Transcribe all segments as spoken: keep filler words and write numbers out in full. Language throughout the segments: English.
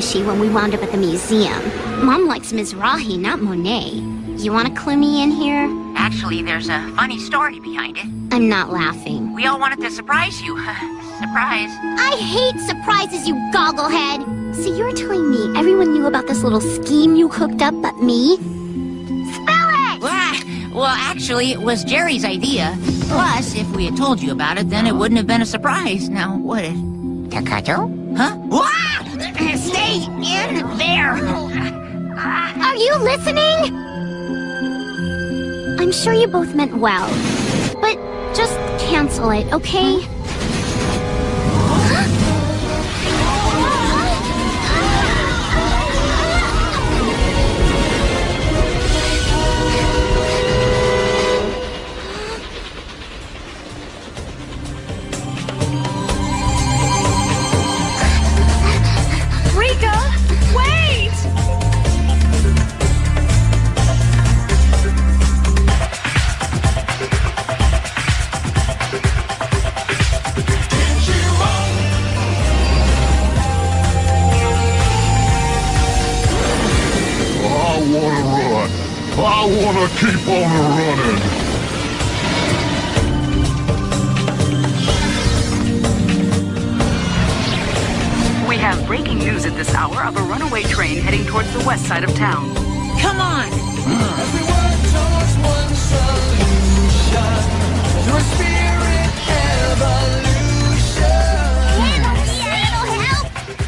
fishy when we wound up at the museum. Mom likes Mizrahi, not Monet. You want to clue me in here? Actually, there's a funny story behind it. I'm not laughing. We all wanted to surprise you. Surprise. I hate surprises, you gogglehead! So you're telling me everyone knew about this little scheme you cooked up but me? Spill it! Well, well, actually, it was Jerry's idea. Plus, if we had told you about it, then it wouldn't have been a surprise, now would it? Takato? Huh? Wah! Stay in there! Are you listening? I'm sure you both meant well, but just cancel it, okay? I wanna keep on running. We have breaking news at this hour of a runaway train heading towards the west side of town. Come on! Everyone towards one solution. Through a spirit evolution. It'll be a little help!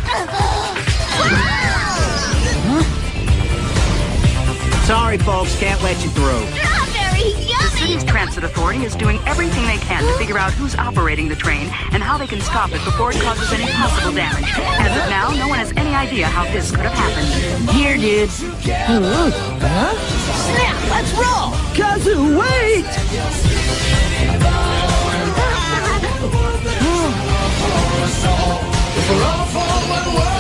Sorry, folks, can't let you through. Strawberry The yummy! city's transit authority is doing everything they can to figure out who's operating the train and how they can stop it before it causes any possible damage. As of now, no one has any idea how this could have happened. Here, dude. Huh? Snap, let's roll! Kazoo, wait! We're all for one word.